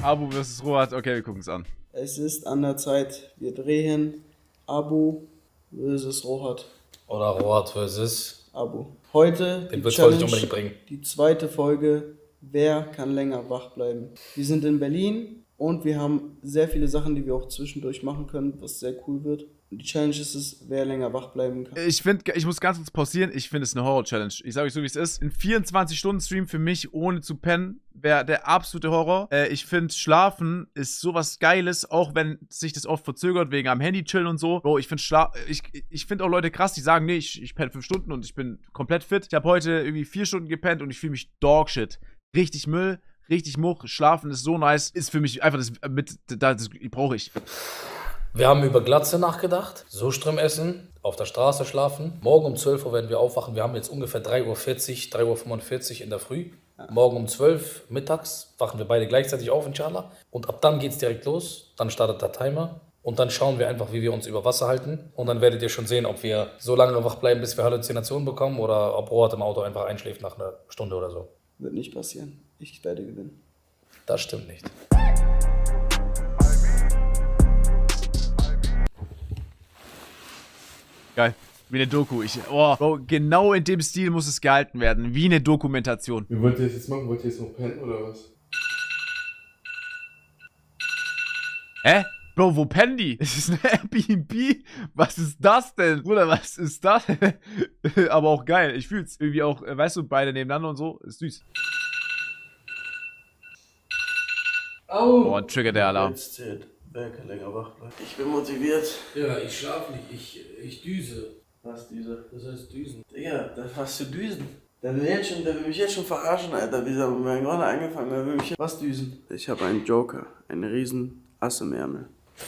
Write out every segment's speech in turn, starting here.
Abu vs. Rohat. Okay, wir gucken es an. Es ist an der Zeit. Wir drehen Abu vs. Rohat. Oder Rohat vs. Abu. Heute den wird's heute nicht unbedingt bringen. Die zweite Folge. Wer kann länger wach bleiben? Wir sind in Berlin und wir haben sehr viele Sachen, die wir auch zwischendurch machen können, was sehr cool wird. Und die Challenge ist es, wer länger wach bleiben kann. Ich muss ganz kurz pausieren. Ich finde es eine Horror-Challenge. Ich sage euch so, wie es ist. Ein 24-Stunden-Stream für mich, ohne zu pennen, wäre der absolute Horror. Ich finde, Schlafen ist sowas Geiles, auch wenn sich das oft verzögert, wegen am Handy chillen und so. Bro, ich finde ich find auch Leute krass, die sagen, nee, ich penne 5 Stunden und ich bin komplett fit. Ich habe heute irgendwie 4 Stunden gepennt und ich fühle mich Dogshit. Richtig Müll, richtig Much. Schlafen ist so nice. Ist für mich einfach das brauche ich. Wir haben über Glatze nachgedacht, Sojström essen, auf der Straße schlafen. Morgen um 12 Uhr werden wir aufwachen. Wir haben jetzt ungefähr 3:40 Uhr, 3:45 Uhr in der Früh. Morgen um 12 Uhr mittags wachen wir beide gleichzeitig auf, inshallah. Und ab dann geht's direkt los. Dann startet der Timer. Und dann schauen wir einfach, wie wir uns über Wasser halten. Und dann werdet ihr schon sehen, ob wir so lange wach bleiben, bis wir Halluzinationen bekommen oder ob Rohat im Auto einfach einschläft nach einer Stunde oder so. Wird nicht passieren. Ich werde gewinnen. Das stimmt nicht. Geil. Wie eine Doku. Bro, genau in dem Stil muss es gehalten werden. Wie eine Dokumentation. Wie wollt ihr das jetzt machen? Wollt ihr jetzt noch pennen oder was? Hä? Bro, wo pennen die? Ist es eine Airbnb? Was ist das denn? Bruder, was ist das? Aber auch geil. Ich fühl's. Irgendwie auch, weißt du, beide nebeneinander und so. Ist süß. Au! Boah, trigger der Alarm. Jetzt zählt. Wer kann länger wach bleiben? Ich bin motiviert. Ja, ich schlafe nicht. Ich düse. Was Düse? Das heißt Düsen. Digga, das hast du Düsen. Der will mich jetzt schon verarschen, Alter. Wie mein gerade angefangen, der will mich jetzt... Was Düsen? Ich habe einen Joker. Einen riesen Ass im Ärmel.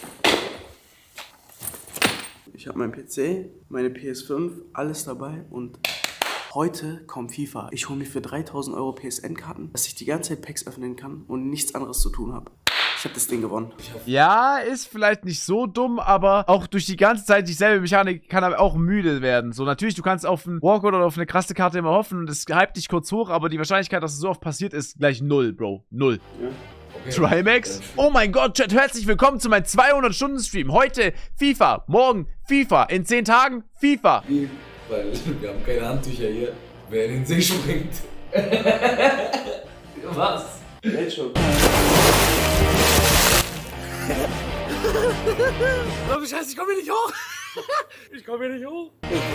Ich habe meinen PC, meine PS5, alles dabei und heute kommt FIFA. Ich hole mir für 3.000 Euro PSN-Karten, dass ich die ganze Zeit Packs öffnen kann und nichts anderes zu tun habe. Ich habe das Ding gewonnen. Ja, ist vielleicht nicht so dumm, aber auch durch die ganze Zeit dieselbe Mechanik kann er auch müde werden. So, natürlich, du kannst auf einen Walkout oder auf eine krasse Karte immer hoffen und es hypt dich kurz hoch, aber die Wahrscheinlichkeit, dass es so oft passiert, ist gleich 0, Bro. 0. Ja. Okay. Trimax? Oh mein Gott, Chat, herzlich willkommen zu meinem 200-Stunden-Stream. Heute FIFA, morgen FIFA, in 10 Tagen FIFA. Weil wir haben keine Handtücher hier. Wer in den See springt. Was? Jetzt schon. Oh, Scheiße, ich komm hier nicht hoch. Ich komm hier nicht hoch.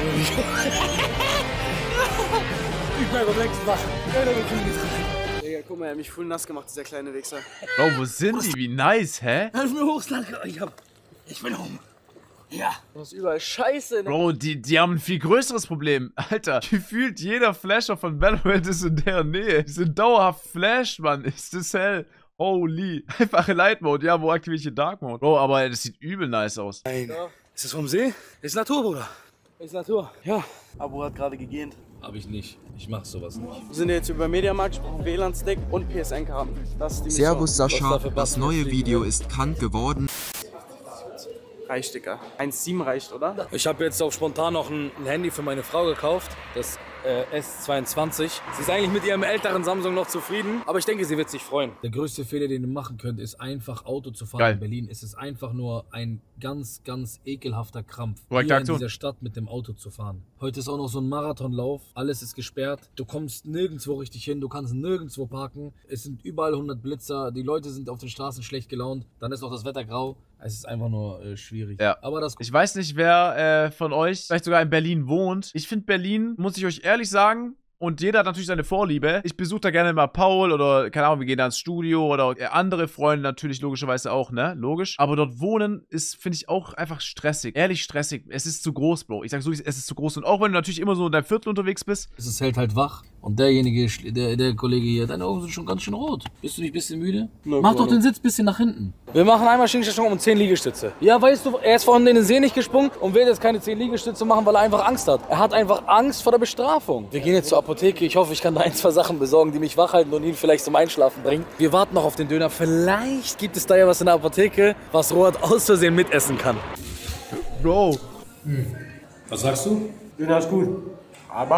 Ich bleib am längsten wach. Digga, guck mal, er hat mich voll nass gemacht, dieser kleine Wichser. Bro, wo sind die? Wie nice, hä? Helf mir hoch, Slanke. Ich bin oben. Ja. Du hast überall Scheiße. Bro, die haben ein viel größeres Problem. Alter, gefühlt jeder Flasher von Valorant ist in der Nähe. Die sind dauerhaft Flash, Mann. Ist das hell? Holy. Einfache Light Mode. Ja, wo aktiviere ich hier Dark Mode? Bro, aber das sieht übel nice aus. Nein. Ja. Ist das vom See? Ist Natur, Bruder. Ist Natur. Ja. Abu hat gerade gegähnt. Hab ich nicht. Ich mach sowas nicht. Wir sind jetzt über Mediamarkt, ich brauche WLAN-Stick und PSN-Karten. Servus Sascha, das neue Video ist bekannt geworden. Reicht, Digga. 1,7 reicht, oder? Ich habe jetzt auf spontan noch ein Handy für meine Frau gekauft. Das S22. Sie ist eigentlich mit ihrem älteren Samsung noch zufrieden, aber ich denke, sie wird sich freuen. Der größte Fehler, den ihr machen könnt, ist einfach Auto zu fahren. Geil. In Berlin ist es einfach nur ein ganz, ganz ekelhafter Krampf, hier in dieser Stadt mit dem Auto zu fahren. Heute ist auch noch so ein Marathonlauf, alles ist gesperrt, du kommst nirgendwo richtig hin, du kannst nirgendwo parken, es sind überall 100 Blitzer, die Leute sind auf den Straßen schlecht gelaunt, dann ist auch das Wetter grau. Es ist einfach nur schwierig. Ja. Aber das ich weiß nicht, wer von euch vielleicht sogar in Berlin wohnt. Ich finde Berlin, muss ich euch ehrlich sagen, und jeder hat natürlich seine Vorliebe. Ich besuche da gerne mal Paul oder, keine Ahnung, wir gehen da ins Studio oder andere Freunde natürlich logischerweise auch, ne? Logisch. Aber dort wohnen ist, finde ich, auch einfach stressig. Ehrlich stressig. Es ist zu groß, Bro. Ich sag so, es ist zu groß. Und auch wenn du natürlich immer so in deinem Viertel unterwegs bist. Es hält halt wach. Und derjenige, der Kollege hier, deine Augen sind schon ganz schön rot. Bist du nicht ein bisschen müde? No, mach doch den Sitz ein bisschen nach hinten. Wir machen einmal Schinken um 10 Liegestütze. Ja, weißt du, er ist vorhin in den See nicht gesprungen und will jetzt keine 10 Liegestütze machen, weil er einfach Angst hat. Er hat einfach Angst vor der Bestrafung. Wir gehen jetzt zur Apotheke. Ich hoffe, ich kann da 1, 2 Sachen besorgen, die mich wach halten und ihn vielleicht zum Einschlafen bringen. Wir warten noch auf den Döner. Vielleicht gibt es da ja was in der Apotheke, was Rohat aus Versehen mitessen kann. Bro. Was sagst du? Döner ist gut. Aber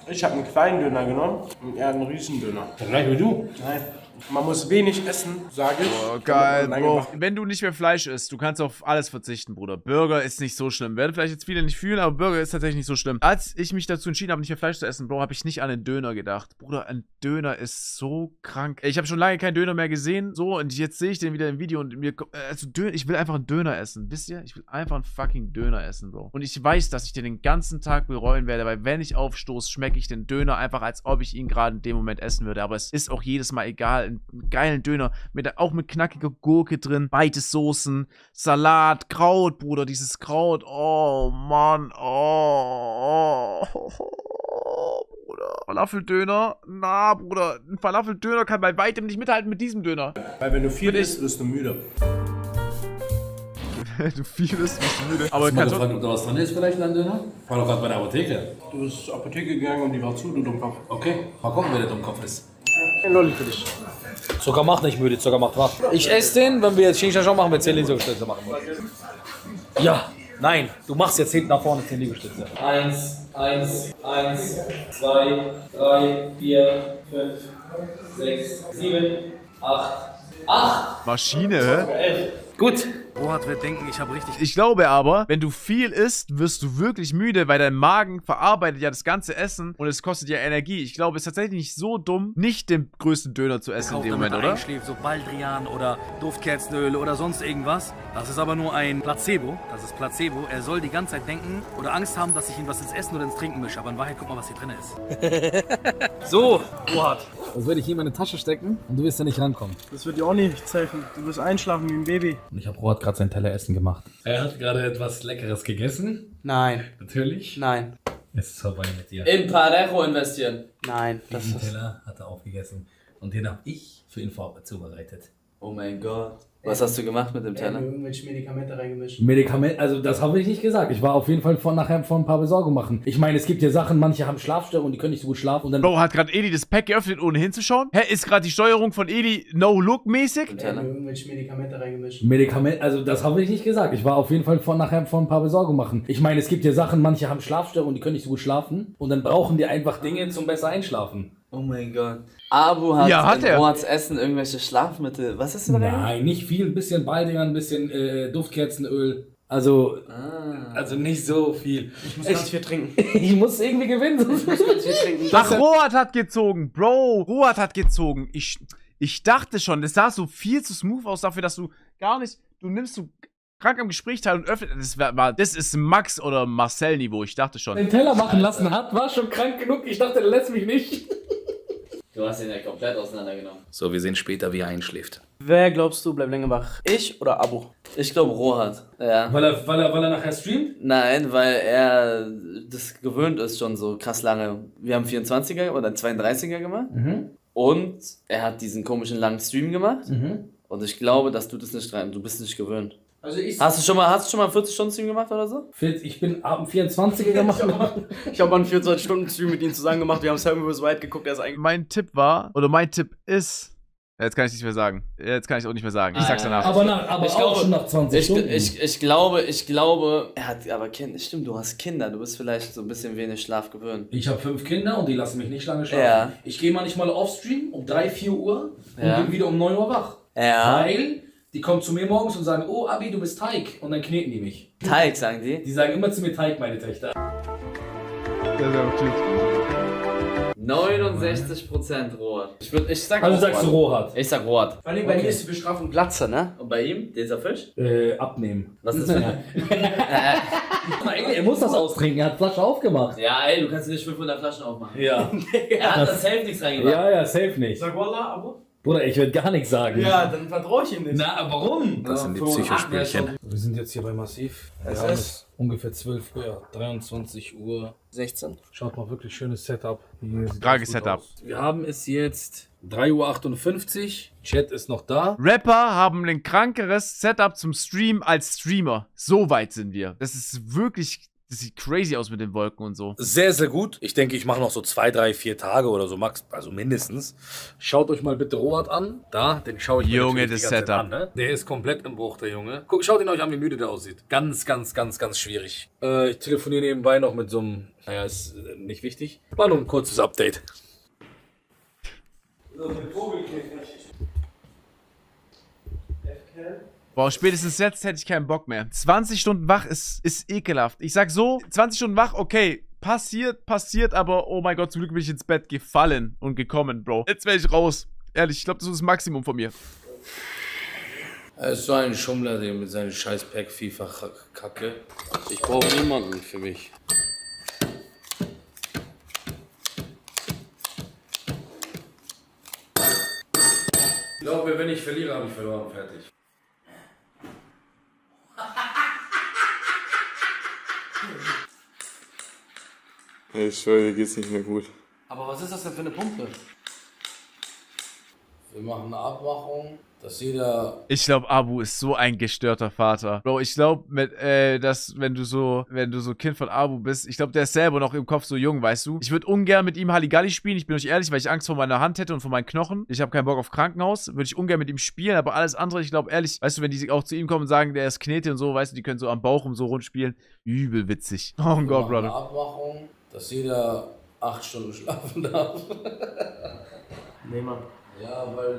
Ich habe einen kleinen Döner genommen und er einen Riesendöner. Gleich wie du. Nein. Man muss wenig essen, sage ich. Oh, geil, Bro. Wenn du nicht mehr Fleisch isst, du kannst auf alles verzichten, Bruder. Burger ist nicht so schlimm. Werden vielleicht jetzt viele nicht fühlen, aber Burger ist tatsächlich nicht so schlimm. Als ich mich dazu entschieden habe, nicht mehr Fleisch zu essen, Bro, habe ich nicht an den Döner gedacht. Bruder, ein Döner ist so krank. Ich habe schon lange keinen Döner mehr gesehen, so, und jetzt sehe ich den wieder im Video und mir, also ich will einfach einen Döner essen, wisst ihr? Ich will einfach einen fucking Döner essen, Bro. Und ich weiß, dass ich den ganzen Tag bereuen werde, weil wenn ich aufstoße, schmecke ich den Döner einfach, als ob ich ihn gerade in dem Moment essen würde. Aber es ist auch jedes Mal egal. Einen geilen Döner, auch mit knackiger Gurke drin, weite Soßen, Salat, Kraut, Bruder, dieses Kraut, oh, Mann, oh, Bruder. Falafeldöner, na, Bruder, ein Falafeldöner kann bei weitem nicht mithalten mit diesem Döner. Weil wenn du viel isst, wirst du müde. Du viel isst, bist du müde. Aber Hast du mal gefragt, ob da was drin ist vielleicht in deinem Döner? War doch gerade bei der Apotheke. Du bist zur Apotheke gegangen und die war zu, du Dummkopf. Okay, mal gucken, wer der Dummkopf ist. Ein Lolli für dich. Zucker macht nicht müde, Zucker macht wach. Ich esse den, wenn wir jetzt Xing Shang machen, wir 10 Liegestütze machen. Ja, nein, du machst jetzt hinten nach vorne 10 Liegestütze. 1, 1, 1, 2, 3, 4, 5, 6, 7, 8. Maschine, hä? Gut. Rohat wird denken, ich habe richtig... Ich glaube aber, wenn du viel isst, wirst du wirklich müde, weil dein Magen verarbeitet ja das ganze Essen und es kostet ja Energie. Ich glaube, es ist tatsächlich nicht so dumm, nicht den größten Döner zu essen in dem Moment, oder? Einschläft, so Baldrian oder Duftkerzenöl oder sonst irgendwas. Das ist aber nur ein Placebo. Das ist Placebo. Er soll die ganze Zeit denken oder Angst haben, dass ich ihm was ins Essen oder ins Trinken mische. Aber in Wahrheit, guck mal, was hier drin ist. So, Rohat. Das würde ich hier in meine Tasche stecken und du wirst da nicht rankommen. Das wird dir auch nichts helfen. Du wirst einschlafen wie ein Baby. Und ich habe Rohat gerade seinen Teller Essen gemacht. Er hat gerade etwas Leckeres gegessen. Nein, Natürlich. nein, Es ist vorbei mit dir. In Parejo investieren. nein. Diesen Teller hat er aufgegessen. Und den habe ich für ihn zubereitet. Oh mein Gott. Was hast du gemacht mit dem Teller? Irgendwelche Medikamente reingemischt. Medikament, also das habe ich nicht gesagt. Ich war auf jeden Fall nachher vor ein paar Besorgungen machen. Ich meine, es gibt ja Sachen, manche haben Schlafstörungen und die können nicht so gut schlafen. Und dann Bro, hat gerade Edi das Pack geöffnet, ohne hinzuschauen? Hä, ist gerade die Steuerung von Edi No-Look-mäßig? Irgendwelche Medikamente reingemischt. Medikament, also das habe ich nicht gesagt. Ich war auf jeden Fall nachher vor ein paar Besorgungen machen. Ich meine, es gibt ja Sachen, manche haben Schlafstörungen und die können nicht so gut schlafen. Und dann brauchen die einfach Dinge zum besser einschlafen. Oh mein Gott. Abu hat, Ja, hat er. Rohats Essen irgendwelche Schlafmittel. Was ist denn da rein? Nein, nicht viel. Ein bisschen Baldrian, ein bisschen Duftkerzenöl. Also, also nicht so viel. Ich muss ganz viel trinken. Ich muss irgendwie gewinnen. Ich muss ganz viel trinken. Ach, Rohat hat gezogen, Bro. Rohat hat gezogen. Ich dachte schon, das sah so viel zu smooth aus dafür, dass du gar nicht, du nimmst so krank am Gespräch teil und öffnest. Das ist Max oder Marcel-Niveau, ich dachte schon. Den Teller machen lassen hat, war schon krank genug. Ich dachte, der lässt mich nicht. Du hast ihn ja komplett auseinandergenommen. So, wir sehen später, wie er einschläft. Wer glaubst du bleibt länger wach? Ich oder Abo? Ich glaube Rohat. Ja. Weil er nachher streamt? Nein, weil er das gewöhnt ist schon so krass lange. Wir haben 24er oder 32er gemacht. Und er hat diesen komischen langen Stream gemacht. Und ich glaube, dass du das nicht rein. Du bist nicht gewöhnt. Also Hast du schon mal einen 40-Stunden-Stream gemacht oder so? Ich bin ab dem 24er gemacht. Ich habe mal einen 24-Stunden-Stream mit ihm zusammen gemacht. Wir haben Seven vs. Wild geguckt. Er ist eigentlich. Mein Tipp ist. Jetzt kann ich es nicht mehr sagen. Jetzt kann ich es auch nicht mehr sagen. Ich sag's danach. Aber Ich auch glaube- schon nach 20 Stunden. Ich glaube, er hat aber Kinder. Stimmt, du hast Kinder. Du bist vielleicht so ein bisschen wenig Schlaf gewöhnt. Ich habe 5 Kinder und die lassen mich nicht lange schlafen. Ja. Ich gehe manchmal off-stream um 3, 4 Uhr und Ja. bin wieder um 9 Uhr wach. Ja. Weil die kommen zu mir morgens und sagen, oh Abi, du bist Teig. Und dann kneten die mich. Teig, sagen die. Die sagen immer zu mir Teig, meine Töchter. 69% Rohat. Ich sag Also auch sagst du Rohat. Ich sag Rohat. Vor allem bei mir ist die Bestrafung Glatze, ne? Und bei ihm, dieser Fisch? Abnehmen. Was ist das für Er muss das austrinken, er hat Flasche aufgemacht. Ja, ey, du kannst nicht 500 Flaschen aufmachen. Ja. Er hat das safe nichts reingemacht. Ja, safe nicht. Sag Wallah, Abo? Bruder, ich würde gar nichts sagen. Ja, dann vertraue ich ihm nicht. Na, warum? Das sind die Psychospielchen. Wir sind jetzt hier bei Massiv. Es Wir haben ist- es ungefähr 12 Uhr, ja, 23 Uhr. 16. Schaut mal, wirklich schönes Setup. Hier sieht Kranke alles gut Setup. aus. Wir haben es jetzt 3:58 Uhr. Chat ist noch da. Rapper haben ein krankeres Setup zum Stream als Streamer. So weit sind wir. Das ist wirklich Das sieht crazy aus mit den Wolken und so. Sehr, sehr gut. Ich denke, ich mache noch so 2, 3, 4 Tage oder so, max, also mindestens. Schaut euch mal bitte Rohat an. Da, den schaue ich mir Junge, natürlich das die ganze Zeit Setup. an. Ne? Der ist komplett im Bruch, der Junge. Guck, schaut ihn euch an, wie müde der aussieht. Ganz, ganz, ganz, ganz schwierig. Ich telefoniere nebenbei noch mit so einem, naja, ist nicht wichtig. War nur ein kurzes Update. Boah, spätestens jetzt hätte ich keinen Bock mehr. 20 Stunden wach ist ekelhaft. Ich sag so, 20 Stunden wach, okay, passiert, aber oh mein Gott, zum Glück bin ich ins Bett gefallen und gekommen, Bro. Jetzt wäre ich raus. Ehrlich, ich glaube, das ist das Maximum von mir. Er ist so ein Schummler, der mit seinen scheiß Pack-FIFA-Kacke. Ich brauche niemanden für mich. Ich glaube, wenn ich verliere, habe ich verloren. Fertig. Ich schwöre, dir geht's nicht mehr gut. Aber was ist das denn für eine Pumpe? Wir machen eine Abmachung, dass jeder... Ich glaube, Abu ist so ein gestörter Vater. Bro, ich glaube, dass wenn du so Kind von Abu bist, ich glaube, der ist selber noch im Kopf so jung, weißt du? Ich würde ungern mit ihm Halligalli spielen, ich bin euch ehrlich, weil ich Angst vor meiner Hand hätte und vor meinen Knochen. Ich habe keinen Bock auf Krankenhaus, würde ich ungern mit ihm spielen, aber alles andere, ich glaube, ehrlich, weißt du, wenn die auch zu ihm kommen und sagen, der ist Knete und so, weißt du, die können so am Bauch so rund spielen, übel witzig. Oh Gott, eine Brother. Abmachung, dass jeder 8 Stunden schlafen darf. Nee, Mann. Ja, weil...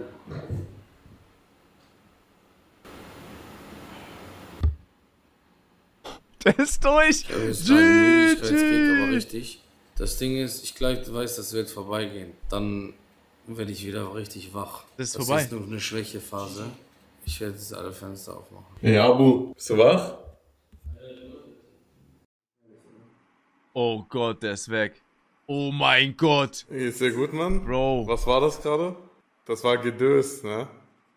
Der ist durch. Ich habe jetzt gerade einen Müdigkeitskick, aber richtig. Das Ding ist, ich glaube, du weißt, das wird vorbeigehen. Dann werde ich wieder richtig wach. Das ist vorbei. Das ist nur eine Schwächephase. Ich werde jetzt alle Fenster aufmachen. Hey Abu, bist du wach? Oh Gott, der ist weg. Oh mein Gott. Geht's dir gut, Mann? Bro. Was war das gerade? Das war Gedös, ne?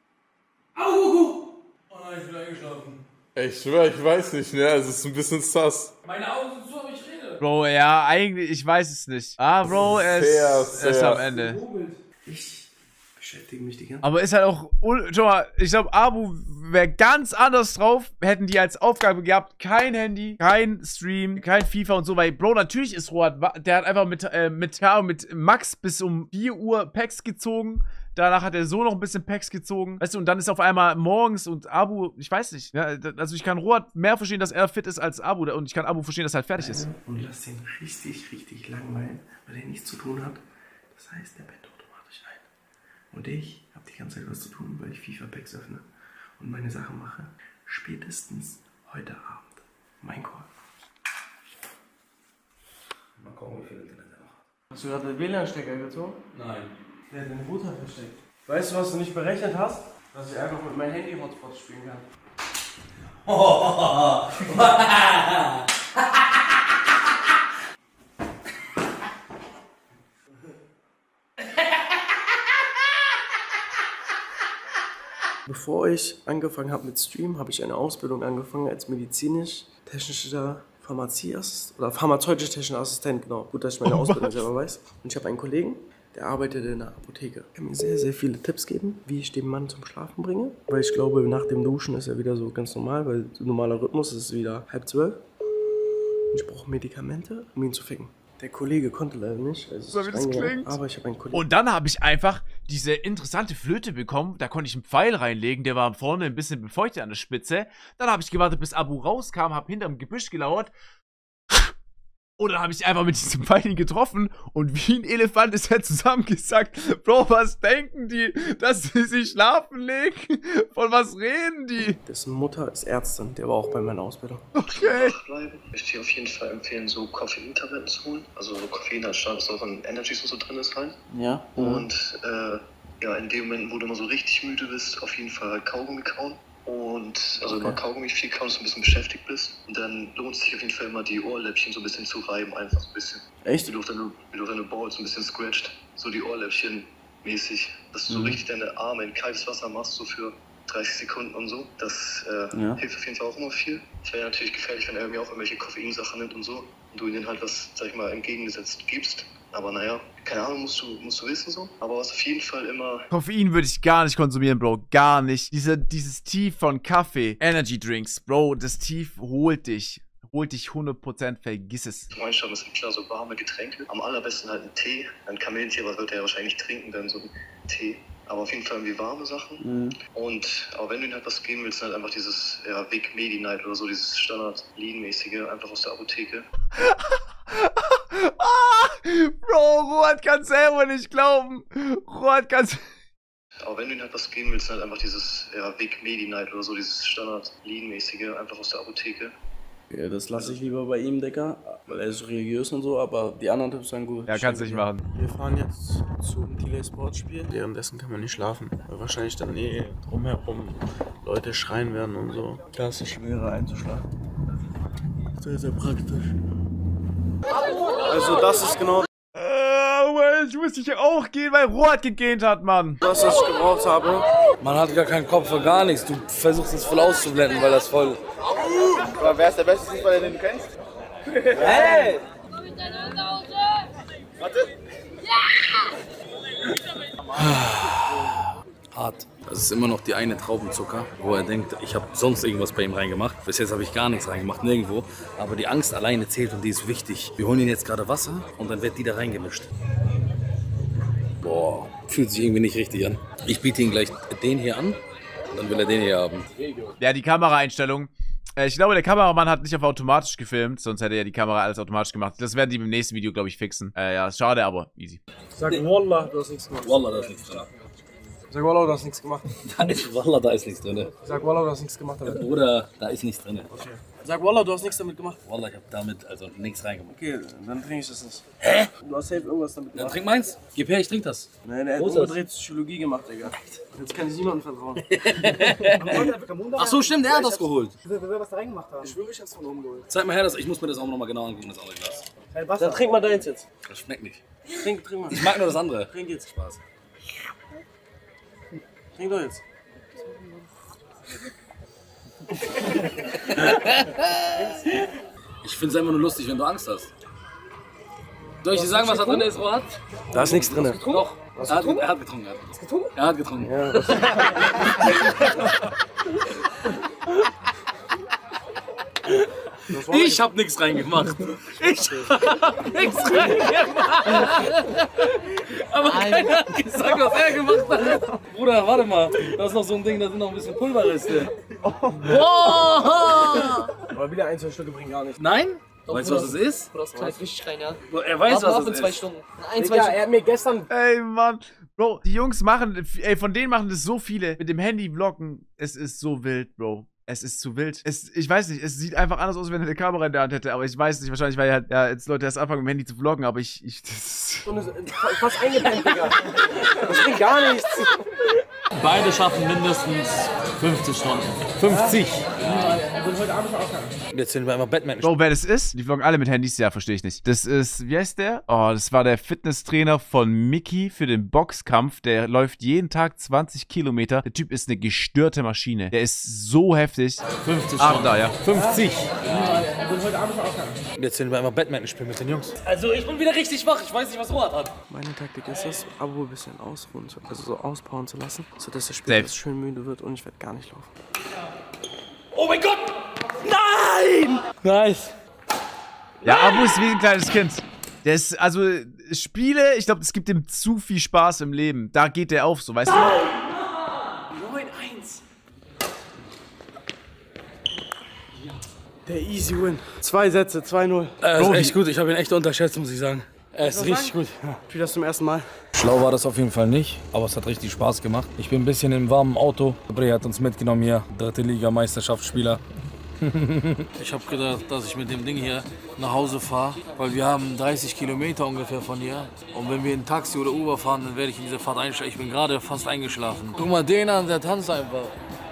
Oh nein, ich bin eingeschlafen. Ich schwöre, ich weiß nicht, ne? Es ist ein bisschen sass. Meine Augen sind zu, aber ich rede. Bro, ja, eigentlich, ich weiß es nicht. Ah, Bro, er ist am Ende. Ich beschäftige mich die ganze Zeit. Aber ist halt auch, schau mal, ich glaube, Abu wäre ganz anders drauf, hätten die als Aufgabe gehabt, kein Handy, kein Stream, kein FIFA und so, weil, Bro, natürlich ist Rohat, der hat einfach mit Max bis um 4 Uhr Packs gezogen, danach hat er so noch ein bisschen Packs gezogen, weißt du, und dann ist auf einmal morgens und Abu, ich weiß nicht, ja, also ich kann Rohat mehr verstehen, dass er fit ist als Abu und ich kann Abu verstehen, dass er halt fertig ist. Und lass den richtig, richtig langweilen, weil er nichts zu tun hat. Das heißt, der pennt automatisch ein. Und ich habe die ganze Zeit was zu tun, weil ich FIFA-Packs öffne und meine Sachen mache. Spätestens heute Abend. Mein Call. Mal gucken, wie viele drin er noch hat. Hast du gerade den WLAN-Stecker gezogen? Nein. Der hat den Router versteckt. Weißt du, was du nicht berechnet hast? Dass ich einfach mit meinem Handy-Hotspot spielen kann. Bevor ich angefangen habe mit Stream, habe ich eine Ausbildung angefangen als medizinisch-technischer pharmazeutisch-technischer Assistent, genau. Gut, dass ich meine Ausbildung selber weiß. Und ich habe einen Kollegen, der arbeitet in der Apotheke. Er kann mir sehr, sehr viele Tipps geben, wie ich den Mann zum Schlafen bringe. Weil ich glaube, nach dem Duschen ist er wieder so ganz normal, weil normaler Rhythmus ist wieder 11:30. Und ich brauche Medikamente, um ihn zu ficken. Der Kollege konnte leider nicht, also So wie das klingt. aber ich habe einen Kollegen. Und dann habe ich einfach diese interessante Flöte bekommen. Da konnte ich einen Pfeil reinlegen. Der war vorne ein bisschen befeuchtet an der Spitze. Dann habe ich gewartet, bis Abu rauskam, habe hinterm Gebüsch gelauert. Und dann habe ich einfach mit diesem Pfeil ihn getroffen. Und wie ein Elefant ist er zusammengesackt. Bro, was denken die, dass sie sich schlafen legen? Von was reden die? Dessen Mutter ist Ärztin, der war auch bei meiner Ausbildung. Okay. Bleiben. Ich würde dir auf jeden Fall empfehlen, so Koffeintabletten zu holen. Also so Koffein als Stadt, was auch an Energies und so drin ist halt. Ja. Und ja, in dem Moment, wo du mal so richtig müde bist, auf jeden Fall Kaugummi kauen. Und also immer Kaugummi viel kauen, dass du ein bisschen beschäftigt bist. Und dann lohnt es sich auf jeden Fall immer die Ohrläppchen so ein bisschen zu reiben, einfach so ein bisschen. Echt? Wie du auf deine Balls so ein bisschen scratcht, so die Ohrläppchen mäßig, dass du so richtig deine Arme in kaltes Wasser machst, so für 30 Sekunden und so. Das hilft auf jeden Fall auch immer viel. Es wäre natürlich gefährlich, wenn er mir auch irgendwelche Koffeinsachen nimmt und so und du ihnen halt was, sag ich mal, entgegengesetzt gibst. Aber naja, keine Ahnung, musst du wissen so. Aber was auf jeden Fall immer... Koffein würde ich gar nicht konsumieren, Bro. Gar nicht. Dieses Tief von Kaffee, Energy Drinks, Bro, das Tief holt dich. holt dich 100%, vergiss es. Zum Einschaffen ist klar so warme Getränke. Am allerbesten halt ein Tee. Ein Kamillentee, was wird er ja wahrscheinlich nicht trinken, dann so ein Tee. Aber auf jeden Fall irgendwie warme Sachen. Aber wenn du ihnen halt was geben willst, dann halt einfach dieses Weg Medi-Night oder so, dieses Standard-Lean-mäßige, einfach aus der Apotheke. Bro, Rohat kann selber nicht glauben. Rohat kann's. Aber wenn du ihnen halt was geben willst, dann halt einfach dieses Weg Medi-Night oder so, dieses Standard-Lean-mäßige, einfach aus der Apotheke. Ja, das lasse ich lieber bei ihm, Digga, weil er ist religiös und so, aber die anderen Tipps sind gut. Ja, kannst nicht machen. Wir fahren jetzt zum Tilly-Sportspiel. Währenddessen kann man nicht schlafen, weil wahrscheinlich dann drumherum Leute schreien werden und so. Das ist schwerer einzuschlafen. Sehr, sehr praktisch. Also das ist genau Ich muss hier auch gehen, weil Rohat gegähnt hat, Mann. das, was ich gebraucht habe. Man hat gar keinen Kopf für gar nichts. Du versuchst es voll auszublenden, weil das voll... Aber wer ist der beste Fußballer, den du kennst? Hey! Warte. Hart. Das ist immer noch die eine Traubenzucker, wo er denkt, ich habe sonst irgendwas bei ihm reingemacht. Bis jetzt habe ich gar nichts reingemacht, nirgendwo. Aber die Angst alleine zählt und die ist wichtig. Wir holen ihn jetzt gerade Wasser und dann wird die da reingemischt. Boah, fühlt sich irgendwie nicht richtig an. Ich biete ihm gleich den hier an und dann will er den hier haben. Ja, die Kameraeinstellung. Ich glaube, der Kameramann hat nicht auf automatisch gefilmt, sonst hätte er die Kamera alles automatisch gemacht. Das werden die im nächsten Video, glaube ich, fixen. Ja, schade, aber easy. Sag Wallah, du hast nichts gemacht. Wallah, da ist nichts drin. Sag Wallah, du hast nichts gemacht. Wallah, da ist nichts drin. Sag Wallah, du hast nichts gemacht damit. Bruder, da ist nichts drin. Okay. Sag Wallah, du hast nichts damit gemacht. Wallah, ich habe damit also nichts reingemacht. Okay, dann trinke ich das nicht. Hä? Du hast safe irgendwas damit Dann gemacht. trink meins. Gib her, ich trink das. Nein, er hat Wo ist das? umgedreht Psychologie gemacht, Digga. Jetzt kann ich niemandem vertrauen. Ach so, stimmt, er hat das geholt. Wer was da reingemacht haben? Ich schwöre, ich hab's von oben geholt. Zeig mal her, ich muss mir das auch nochmal genau angucken, das andere Glas. Dann trink mal deins jetzt. Das schmeckt nicht. Trink mal. Ich mag nur das andere. Trink jetzt. Spaß. Trink doch jetzt. Ich find's einfach nur lustig, wenn du Angst hast. Soll ich dir sagen, was da drin ist, Rohat? Da ist nichts drin. Doch. Er hat getrunken. Er hat getrunken. Ja, Ich hab nichts reingemacht. Ich hab nichts reingemacht. Aber keiner hat gesagt, was er gemacht hat. Bruder, warte mal. Da ist noch so ein Ding, da sind noch ein bisschen Pulverreste. Oh. Aber wieder 1, 2 Stücke bringen gar nichts. Nein? Weißt du, was es ist? Das knallt richtig rein, ja. Er weiß, was es in 2 ist. Stunden. Digga, er hat mir gestern... Ey, Mann. Bro, die Jungs machen, von denen machen das so viele. Mit dem Handy vloggen, es ist so wild, Bro. Es ist zu wild. Ich weiß nicht, es sieht einfach anders aus, wenn er eine Kamera in der Hand hätte, aber ich weiß nicht, wahrscheinlich, weil halt, ja, jetzt Leute erst anfangen, mit dem Handy zu vloggen, aber das Fast eingepennt, Digga. Das bringt gar nichts. Beide schaffen mindestens 50 Stunden. 50. Er wird heute Abend aufhören. Jetzt sind wir einmal Batman. Bro, wer das ist? Die vloggen alle mit Handys? Ja, verstehe ich nicht. Das ist, wie heißt der? Oh, das war der Fitnesstrainer von Mickey für den Boxkampf. Der läuft jeden Tag 20 Kilometer. Der Typ ist eine gestörte Maschine. Der ist so heftig. 50 Ach, Stunden. da, ja. 50. Er wird heute Abend aufhören. Jetzt sind wir einmal Batman spielen mit den Jungs. Also ich bin wieder richtig wach. Ich weiß nicht, was Rohat hat. Meine Taktik ist es, Abo ein bisschen ausruhen, also so auspowern zu lassen, sodass der Spieler schön müde wird und ich werde gar nicht laufen. Oh mein Gott! Nein! Nice. Ja, Abu ist wie ein kleines Kind. Der ist, also, Spiele, ich glaube, es gibt ihm zu viel Spaß im Leben. Da geht der auf, so, weißt du? 9-1. Der Easy Win. 2 Sätze, 2-0. Er ist echt gut. Ich habe ihn echt unterschätzt, muss ich sagen. Er ist richtig gut. Ja. Spiel das zum ersten Mal. Schlau war das auf jeden Fall nicht, aber es hat richtig Spaß gemacht. Ich bin ein bisschen im warmen Auto. Bre hat uns mitgenommen hier, 3. Liga Meisterschaftsspieler. Ich habe gedacht, dass ich mit dem Ding hier nach Hause fahre, weil wir haben 30 Kilometer ungefähr von hier. Und wenn wir in Taxi oder Uber fahren, dann werde ich in diese Fahrt einsteigen. Ich bin gerade fast eingeschlafen. Guck mal den an, der tanzt einfach.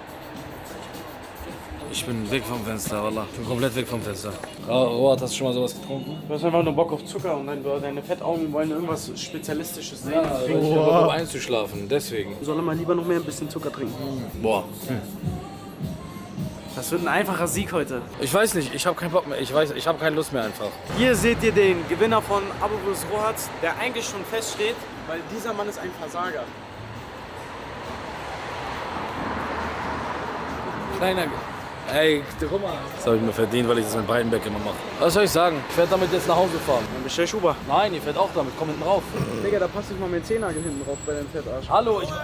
Ich bin weg vom Fenster, Wallah. Ich bin komplett weg vom Fenster. Rohat, hast du schon mal sowas getrunken? Du hast einfach nur Bock auf Zucker und deine Fettaugen wollen irgendwas Spezialistisches sehen. Ja, ich hab Bock auf einzuschlafen, deswegen. Soll man lieber noch mehr ein bisschen Zucker trinken. Boah. Das wird ein einfacher Sieg heute. Ich weiß nicht, ich habe keinen Bock mehr. Ich habe keine Lust mehr einfach. Hier seht ihr den Gewinner von Abo vs. Rohat, der eigentlich schon feststeht, weil dieser Mann ist ein Versager. Ey, guck mal. Das habe ich mir verdient, weil ich das mit beiden Back immer mache. Was soll ich sagen? Ich werde damit jetzt nach Hause fahren. Dann bestell Schuber. Nein, ihr fährt auch damit. Komm hinten rauf. Digga, da passt nicht mal mein Zehennagel hinten drauf bei deinem Fettarsch. Hallo, ich...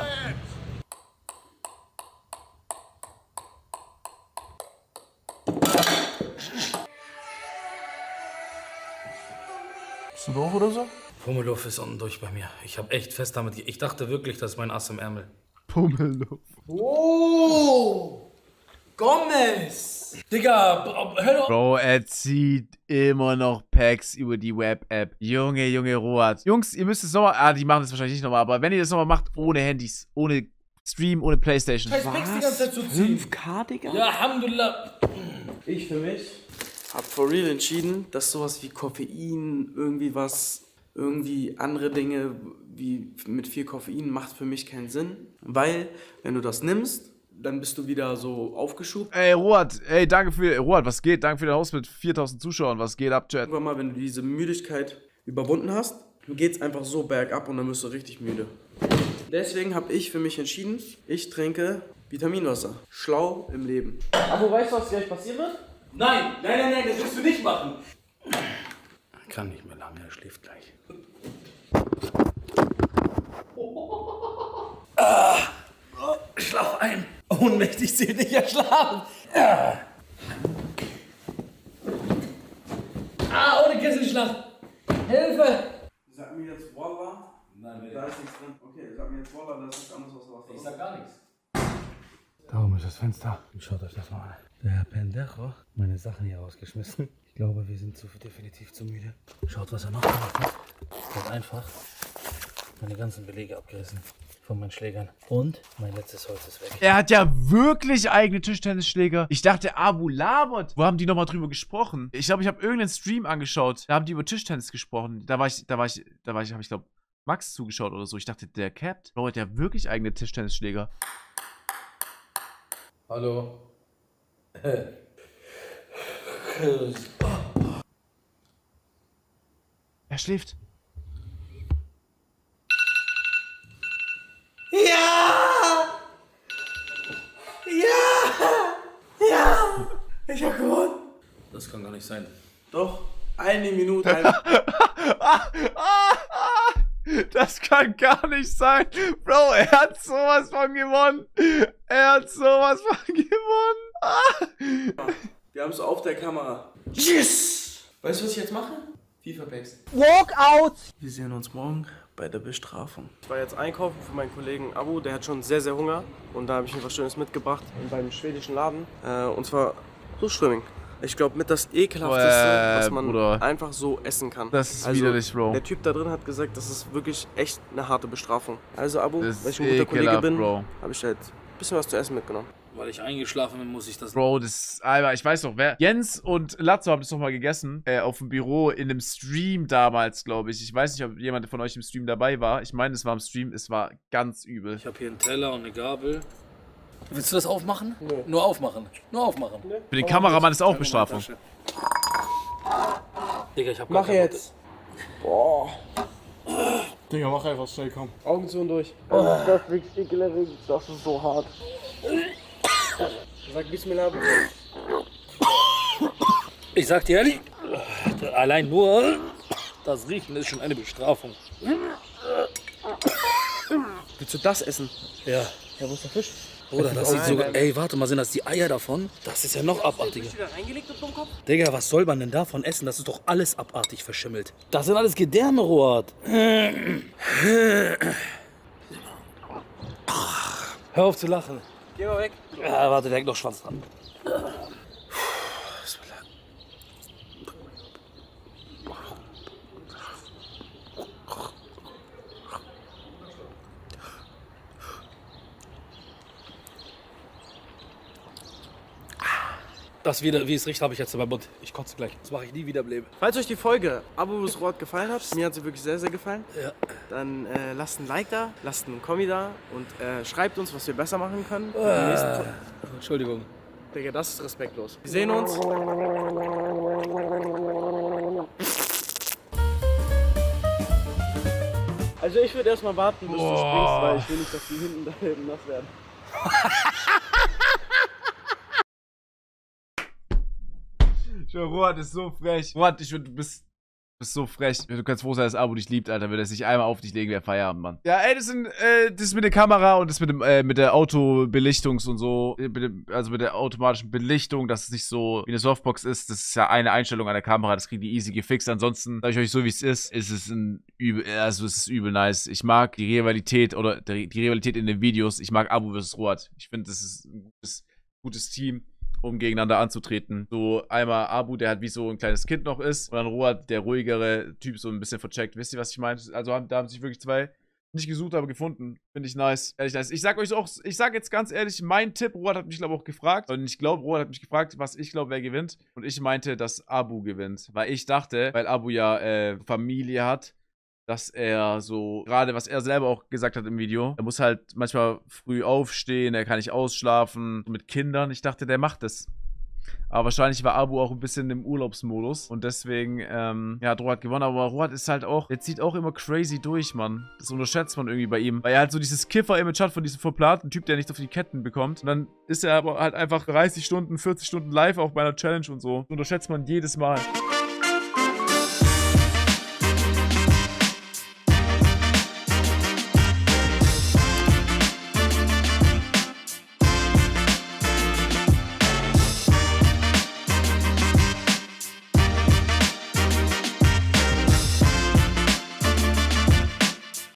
Bist du doof oder so? Pummeluff ist unten durch bei mir. Ich habe echt fest damit... Ich dachte wirklich, das ist mein Ass im Ärmel. Pummeluff. Oh! Gomez! Digga, hör doch... Bro, er zieht immer noch Packs über die Web-App. Junge, Rohat. Jungs, ihr müsst es nochmal... Ah, die machen das wahrscheinlich nicht nochmal, aber wenn ihr das nochmal macht, ohne Handys, ohne Stream, ohne Playstation. Scheiß Packs die ganze Zeit zu ziehen. 5K, Digga? Ja, Alhamdulillah. Ich für mich hab for real entschieden, dass sowas wie Koffein, irgendwie andere Dinge wie mit viel Koffein macht für mich keinen Sinn. Weil, wenn du das nimmst, dann bist du wieder so aufgeschubt. Ey, Rohat, ey, Rohat, was geht? Danke für den Haus mit 4000 Zuschauern. Was geht ab, Chat? Irgendwann mal, wenn du diese Müdigkeit überwunden hast, geht's einfach so bergab und dann wirst du richtig müde. Deswegen habe ich für mich entschieden, ich trinke Vitaminwasser. Schlau im Leben. Aber weißt du, was gleich passieren wird? Nein, das wirst du nicht machen. Er kann nicht mehr lange, er schläft gleich. Schlaf ein. Ohnmächtig zählt nicht erschlafen. Ohne Kesselschlacht. Hilfe. Sag mir jetzt Wallah. Nein, Da ist nichts drin. Okay, sag mir jetzt Wallah, das ist anders was ich sag gar nichts. Da oben ist das Fenster. Schaut euch das mal an. Der Herr Pendejo hat meine Sachen hier rausgeschmissen. Ich glaube, wir sind definitiv zu müde. Schaut, was er noch gemacht hat. Er hat einfach meine ganzen Belege abgerissen von meinen Schlägern. Und mein letztes Holz ist weg. Er hat ja wirklich eigene Tischtennisschläger. Ich dachte, Abu labert. Wo haben die nochmal drüber gesprochen? Ich glaube, ich habe irgendeinen Stream angeschaut. Da haben die über Tischtennis gesprochen. Da habe ich, glaube Max zugeschaut oder so. Ich dachte, der capped. Bro, hat ja wirklich eigene Tischtennisschläger. Hallo. Er schläft. Ja! Ich hab gewonnen! Das kann gar nicht sein. Doch, eine Minute. Das kann gar nicht sein. Bro, er hat sowas von gewonnen. Wir haben es auf der Kamera. Yes! Weißt du, was ich jetzt mache? FIFA-Packs. Walkout! Wir sehen uns morgen bei der Bestrafung. Ich war jetzt einkaufen für meinen Kollegen Abu, der hat schon sehr, sehr Hunger. Und da habe ich ihm was Schönes mitgebracht beim schwedischen Laden. Und zwar Surströmming. Ich glaube, mit das ekelhafteste, was man einfach so essen kann. Das ist widerlich, Bro. Der Typ da drin hat gesagt, das ist wirklich echt eine harte Bestrafung. Also Abu, weil ich ein guter ekelhaft, Kollege bin, Bro. habe ich halt ein bisschen was zu essen mitgenommen. Weil ich eingeschlafen bin, muss ich das... Bro, Alter, ich weiß noch, Jens und Latzo haben das noch mal gegessen, auf dem Büro in einem Stream damals, glaube ich. Ich weiß nicht, ob jemand von euch im Stream dabei war. Ich meine, es war im Stream, es war ganz übel. Ich habe hier einen Teller und eine Gabel. Willst du das aufmachen? Nee. Nur aufmachen. Nur aufmachen. Nee. Für den Kameramann ist auch Bestrafung. Digga, ich hab Mach jetzt. Boah. Digga, mach einfach schnell, komm. Augen zu und durch. Oh, das ist wirklich ekelerregend. Das ist so hart. Sag Bismillah. Ich sag dir ehrlich, allein nur das Riechen ist schon eine Bestrafung. Willst du das essen? Ja. Ja, wo ist der Fisch? Oder das sieht sogar. Ey, warte mal, sind das die Eier davon? Das ist ja noch abartiger. Hast du da reingelegt auf den Kopf? Digga, was soll man denn davon essen? Das ist doch alles abartig verschimmelt. Das sind alles Gedärme, Rohat. Hör auf zu lachen. Geh mal weg. Ja, warte, der hängt noch Schwanz dran. Das wieder, wie es riecht, habe ich jetzt in meinem Mund. Ich kotze gleich. Das mache ich nie wieder im Leben. Falls euch die Folge Abus Rot gefallen hat, mir hat sie wirklich sehr, sehr gefallen, Ja. dann lasst ein Like da, lasst einen Kommi da und schreibt uns, was wir besser machen können. Entschuldigung. Digga, das ist respektlos. Wir sehen uns. Also ich würde erstmal warten, bis du springst, weil ich will nicht, dass die hinten da nass werden. Rohat ist so frech. Rohat, du bist so frech. Du kannst froh sein, dass Abu dich liebt, Alter. Wenn er sich einmal auf dich legen, wäre Feierabend, Mann. Ja, ey, das ist mit der Kamera und das mit der Autobelichtungs und so. Also mit der automatischen Belichtung, dass es nicht so wie eine Softbox ist. Das ist ja eine Einstellung an der Kamera. Das kriegen die easy gefixt. Ansonsten, sag ich euch so, wie es ist es ist übel nice. Ich mag die Rivalität oder die Rivalität in den Videos. Ich mag Abu vs. Rohat. Ich finde, das ist ein gutes Team, um gegeneinander anzutreten. So einmal Abu, der halt wie so ein kleines Kind noch ist, und dann Rohat, der ruhigere Typ, so ein bisschen vercheckt. Wisst ihr, was ich meine? Also da haben sich wirklich zwei nicht gesucht, aber gefunden. Finde ich nice. Ehrlich nice. Ich sag euch auch, ich sag jetzt ganz ehrlich, mein Tipp, Rohat hat mich, glaube ich, auch gefragt. Und ich glaube, Rohat hat mich gefragt, was ich glaube, wer gewinnt. Und ich meinte, dass Abu gewinnt. Weil ich dachte, weil Abu ja Familie hat, dass er so, gerade was er selber auch gesagt hat im Video, er muss halt manchmal früh aufstehen, er kann nicht ausschlafen, mit Kindern. Ich dachte, der macht das. Aber wahrscheinlich war Abu auch ein bisschen im Urlaubsmodus. Und deswegen, ja, hat Rohat gewonnen. Aber Rohat ist halt auch, der zieht auch immer crazy durch, Mann. Das unterschätzt man irgendwie bei ihm. Weil er halt so dieses Kiffer-Image hat von diesem verplanten Typ, der nicht auf die Ketten bekommt. Und dann ist er aber halt einfach 30 Stunden, 40 Stunden live auch bei einer Challenge und so. Das unterschätzt man jedes Mal.